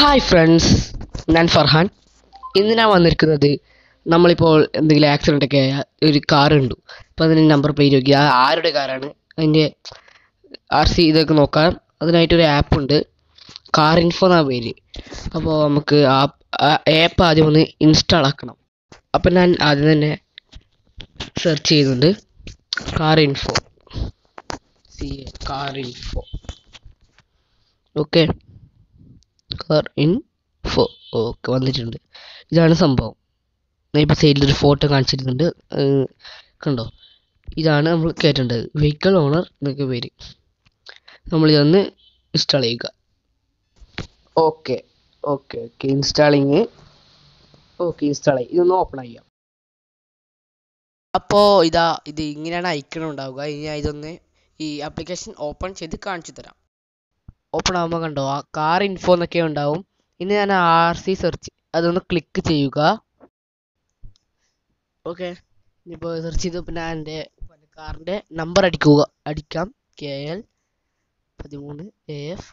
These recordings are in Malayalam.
ഹായ് ഫ്രണ്ട്സ്, ഞാൻ ഫർഹാൻ. ഇന്ന് ഞാൻ വന്നിരിക്കുന്നത് നമ്മളിപ്പോൾ എന്തെങ്കിലും ആക്സിഡൻ്റ് ഒക്കെ ആയ ഒരു കാർ ഉണ്ട്. അപ്പോൾ അതിന് നമ്പർ പ്ലേറ്റ് നോക്കി ആരുടെ കാറാണ്, അതിൻ്റെ RC ഇതൊക്കെ നോക്കാം. അതിനായിട്ടൊരു ആപ്പ് ഉണ്ട്, കാർ ഇൻഫോ എന്നാണ് പേര്. അപ്പോൾ നമുക്ക് ആ ആപ്പ് ആദ്യം ഒന്ന് ഇൻസ്റ്റാൾ ആക്കണം. അപ്പം ഞാൻ ആദ്യം തന്നെ സെർച്ച് ചെയ്യുന്നുണ്ട് car info. Car info. Okay, car info. Okay, വന്നിട്ടുണ്ട്. ഇതാണ് സംഭവം. ഞാൻ ഇപ്പോൾ സൈഡിലൊരു ഫോട്ടോ കാണിച്ചിരുന്നുണ്ട്, കണ്ടോ? ഇതാണ് നമ്മൾ കയറ്റേണ്ടത്, വെഹിക്കിൾ ഓണർ എന്നൊക്കെ പേര്. നമ്മളിതൊന്ന് ഇൻസ്റ്റാൾ ചെയ്യുക. Okay okay okay installing. Okay, install ആയി. ഇതൊന്ന് ഓപ്പൺ ചെയ്യാം. അപ്പോൾ ഇത് ഇങ്ങനെയാണ് ഐക്കൺ ഉണ്ടാവുക. ഇനി ഇതൊന്ന് ഈ ആപ്ലിക്കേഷൻ ഓപ്പൺ ചെയ്ത് കാണിച്ചു തരാം. ഓപ്പൺ ആകുമ്പോൾ കണ്ടോ, ആ കാർ ഇൻഫോ എന്നൊക്കെ ഉണ്ടാവും. ഇനി ഞാൻ RC സെർച്ച് അതൊന്ന് ക്ലിക്ക് ചെയ്യുക. ഓക്കെ, ഇനിയിപ്പോൾ സെർച്ച് ചെയ്ത് പിന്നെ എൻ്റെ കാറിൻ്റെ നമ്പർ അടിക്കാം. KL 13 AF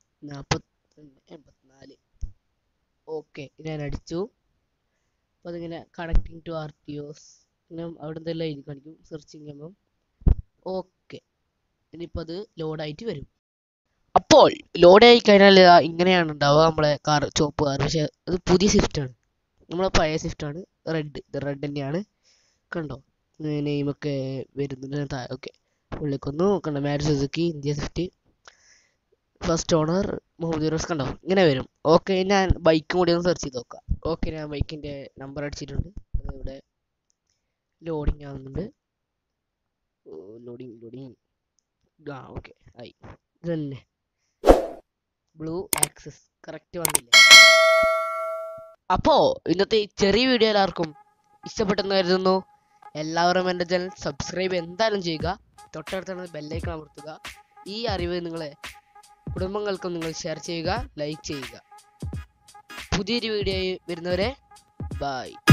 4284. ഓക്കെ, ഞാൻ അടിച്ചു. അപ്പോൾ അതിങ്ങനെ കണക്റ്റിംഗ് ടു RTOs പിന്നെ അവിടെ എന്തെല്ലാം എഴുതി കാണിക്കും സെർച്ചിങ് ചെയ്യുമ്പം. ഓക്കെ, ഇനിയിപ്പോൾ അത് ലോഡായിട്ട് വരും. അപ്പോൾ ലോഡായി കഴിഞ്ഞാൽ ഇങ്ങനെയാണ് ഉണ്ടാവുക നമ്മളെ കാർ, ചുവപ്പ് കാർ. പക്ഷേ അത് പുതിയ സ്വിഫ്റ്റാണ്, നമ്മളെ പഴയ സ്വിഫ്റ്റാണ്. ഇത് റെഡ് തന്നെയാണ്. കണ്ടോ, നെയിമൊക്കെ വരുന്നുണ്ട്. ഓക്കെ, പുള്ളിക്കൊന്നു കണ്ടോ, Maruti Suzuki India Swift, first owner Muhammad Ross. കണ്ടോ, ഇങ്ങനെ വരും. ഓക്കെ, ഞാൻ ബൈക്കും കൂടി ഒന്ന് സെർച്ച് ചെയ്ത് നോക്കാം. ഓക്കെ, ഞാൻ ബൈക്കിൻ്റെ നമ്പർ അടിച്ചിട്ടുണ്ട്. അത് ഇവിടെ ലോഡിങ് ആവുന്നുണ്ട്. ലോഡിങ്. ഓക്കെ ആയി. ഇത് തന്നെ ബ്ലൂ ആക്സസ് കറക്റ്റ് വന്നില്ല. അപ്പോൾ ഇന്നത്തെ ഈ ചെറിയ വീഡിയോ എല്ലാവർക്കും ഇഷ്ടപ്പെട്ടെന്ന് കരുതുന്നു. എല്ലാവരും എൻ്റെ ചാനൽ സബ്സ്ക്രൈബ് എന്തായാലും ചെയ്യുക. തൊട്ടടുത്താണ് ബെല്ലൈക്കൺ അമർത്തുക. ഈ അറിവ് നിങ്ങളെ കുടുംബങ്ങൾക്കും നിങ്ങൾ ഷെയർ ചെയ്യുക, ലൈക്ക് ചെയ്യുക. പുതിയൊരു വീഡിയോ വരുന്നവരെ ബൈ.